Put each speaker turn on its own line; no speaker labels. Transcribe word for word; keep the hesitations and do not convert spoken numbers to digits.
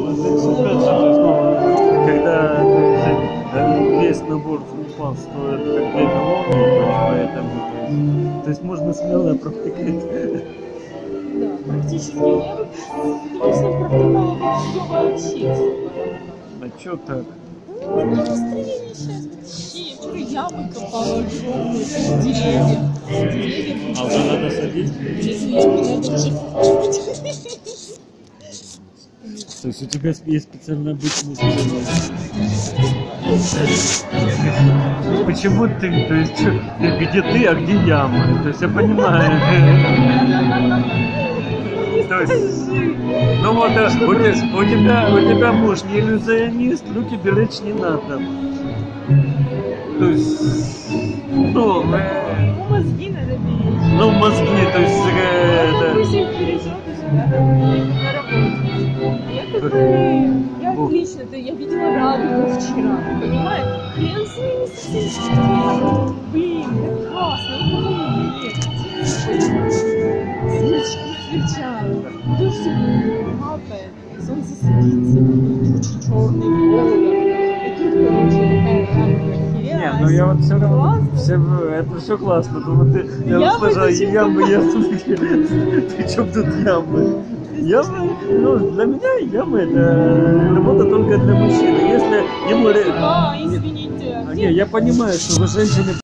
опять же, то есть, ну, когда то есть, э, весь набор функций стоит как две колонны, то есть, поэтому, то есть, то есть можно смело провтыкать.
Да, практически. Я бы, конечно, провтыкала бы все вообще.
А чё так?
Ну, не настроение сейчас. Вообще, я вчера ямы копала огромные, с деревьев. С деревьев.
А уже надо садить?
Честно, надо уже.
То есть у тебя есть специально обычный специальный. Почему ты, то есть, чё, где ты, а где яма? То есть я понимаю. То есть, ну вот, у, у, у тебя, у тебя муж не иллюзионист, руки беречь не надо. То есть, ну, э,
Ну, мозги надо беречь.
ну мозги, то есть, э,
Ну,
да.
допустим, бережет у себя на работе. А я как бы, я отлично, то я видела радугу вчера, понимаешь? Хрен с ними со всеми. Блин, так классно, ну кому нет? Сверчки сверчат, дождь капает, солнце садится, и тучи черные, голубя. И тут, короче, такая радуга.
Не, ну я вот все равно, все, это все классно, но вот ты, я
Ямы
услышал,
зачем
ямы, ямы, причем тут ямы? Ямы, ну, для меня ямы это работа только для мужчины, если ему... ре-
А, извините.
А, не, я понимаю, что вы женщины